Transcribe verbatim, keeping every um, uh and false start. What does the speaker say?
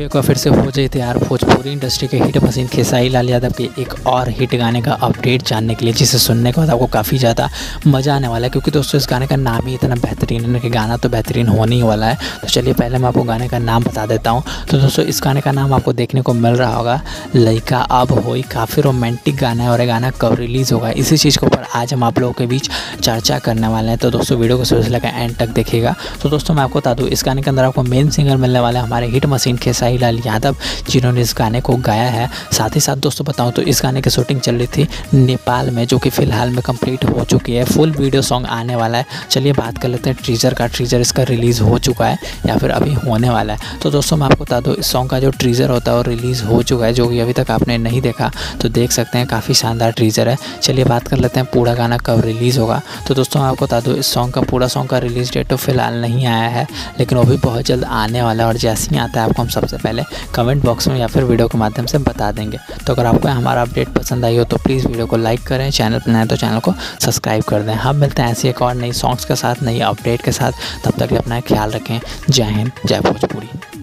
एक बार फिर से हो जाए तैयार भोजपुरी इंडस्ट्री के हिट मशीन खेसारी लाल यादव के एक और हिट गाने का अपडेट जानने के लिए, जिसे सुनने के बाद आपको काफ़ी ज़्यादा मज़ा आने वाला है। क्योंकि दोस्तों इस गाने का नाम ही इतना बेहतरीन है कि गाना तो बेहतरीन होने ही वाला है। तो चलिए पहले मैं आपको गाने का नाम बता देता हूँ। तो दोस्तों इस गाने का नाम आपको देखने को मिल रहा होगा लइका अब होई। काफ़ी रोमांटिक गाना है और ये गाना कब रिलीज़ होगा, इसी चीज़ के ऊपर आज हम आप लोगों के बीच चर्चा करने वाले हैं। तो दोस्तों वीडियो को शुरू से लेकर एंड तक देखिएगा। तो दोस्तों मैं आपको बता दूँ, इस गाने के अंदर आपको मेन सिंगर मिलने वाला है हमारे हिट मशीन खेसारी लाल यादव, जिन्होंने इस गाने को गाया है। साथ ही साथ दोस्तों बताऊं तो इस गाने की शूटिंग चल रही थी नेपाल में, जो कि फ़िलहाल में कंप्लीट हो चुकी है। फुल वीडियो सॉन्ग आने वाला है। चलिए बात कर लेते हैं ट्रीजर का। ट्रीजर इसका रिलीज़ हो चुका है या फिर अभी होने वाला है। तो दोस्तों मैं आपको बता दूँ, इस सॉन्ग का जो ट्रीजर होता है वो रिलीज़ हो चुका है, जो कि अभी तक आपने नहीं देखा तो देख सकते हैं। काफ़ी शानदार ट्रीजर है। चलिए बात कर लेते हैं पूरा गाना कब रिलीज़ होगा। तो दोस्तों मैं आपको बता दूँ, इस सॉन्ग का पूरा सॉन्ग का रिलीज़ डेट तो फिलहाल नहीं आया है, लेकिन वो भी बहुत जल्द आने वाला है। और जैसे ही आता है आपको हम सबसे पहले कमेंट बॉक्स में या फिर वीडियो के माध्यम से बता देंगे। तो अगर आपको हमारा अपडेट पसंद आई हो तो प्लीज़ वीडियो को लाइक करें, चैनल पर नए तो चैनल को सब्सक्राइब कर दें। हम मिलते हैं ऐसी एक और नई सॉन्ग्स के साथ, नई अपडेट के साथ। तब तक अपना ख्याल रखें। जय हिंद, जय भोजपुरी।